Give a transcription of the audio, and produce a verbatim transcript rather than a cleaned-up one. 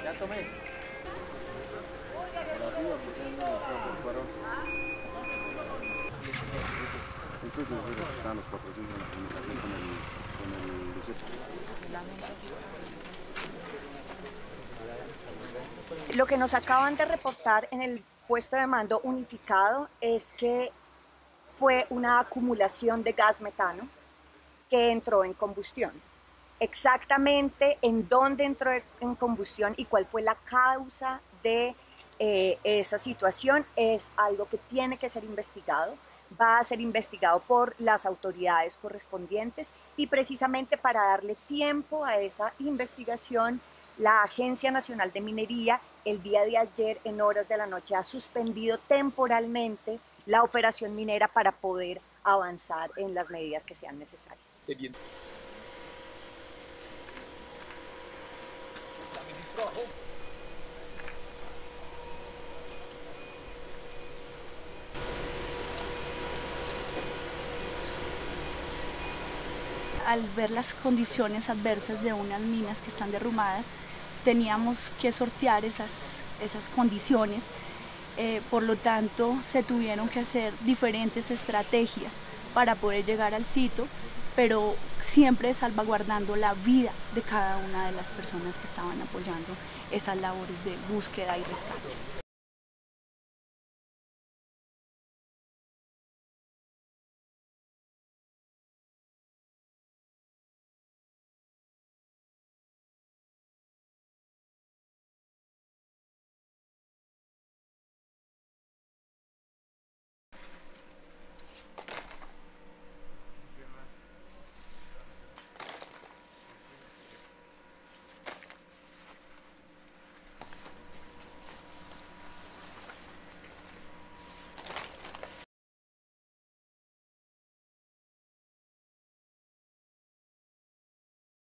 Ya tomé. Entonces estaban los cuatrocientos en la comunicación con el, con el Luceto. Lo que nos acaban de reportar en el puesto de mando unificado es que fue una acumulación de gas metano que entró en combustión. Exactamente en dónde entró en combustión y cuál fue la causa de eh, esa situación es algo que tiene que ser investigado. Va a ser investigado por las autoridades correspondientes y precisamente para darle tiempo a esa investigación, la Agencia Nacional de Minería el día de ayer en horas de la noche ha suspendido temporalmente la operación minera para poder avanzar en las medidas que sean necesarias. Al ver las condiciones adversas de unas minas que están derrumbadas, teníamos que sortear esas, esas condiciones, eh, por lo tanto se tuvieron que hacer diferentes estrategias para poder llegar al sitio, pero siempre salvaguardando la vida de cada una de las personas que estaban apoyando esas labores de búsqueda y rescate.